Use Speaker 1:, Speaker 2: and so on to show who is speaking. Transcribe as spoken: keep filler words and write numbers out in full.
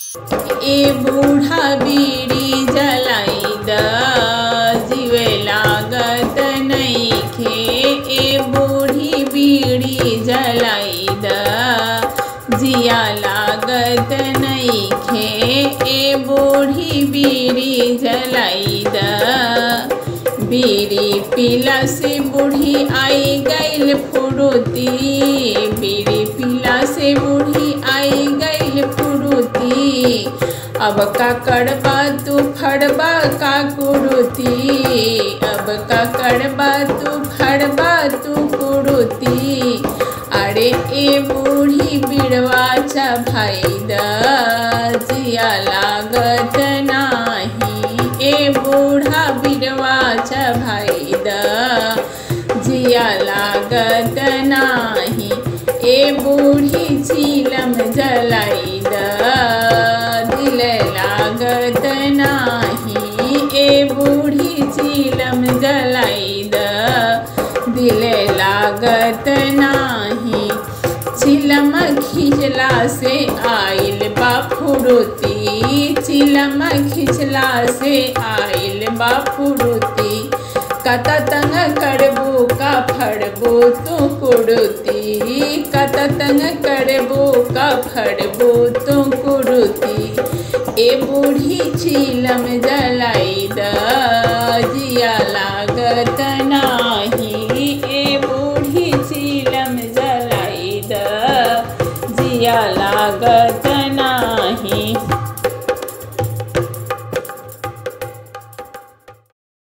Speaker 1: ए बूढ़ा बीड़ी जलाई द जीवे लागत नइखे। ए बूढ़ी बीड़ी जलाई द जिया लागत नइखे। ए बूढ़ी बीड़ी जलाई द बीड़ी पीला से बूढ़ी आई गईल फुरुती। बीड़ी पीला से बूढ़ी आई गईल फुरुती। अब का कड़बा तू फड़बा का कुरुती। अब का कड़बा तू फड़बा तू कुरुती। अरे ए बूढ़ी बिड़वा भाई द जिया लागत नाही। ए बूढ़ा बिड़वा भाई द जिया लागत नाही। ए बूढ़ी चीलम जलाई द दिल लागत नाही। ए बूढ़ी चीलम जलाई द दिल लागत नाही। चिलम खिंचला से आइल बा फुरुती। चिलम खिंचला से आइल बा फुरुती। कत तंग करबू का फड़बू तू कुरुती। कत तंग करबू का फड़बू तू कुरुती। ए बूढ़ी चीलम जलाई द जिया लागत नाही।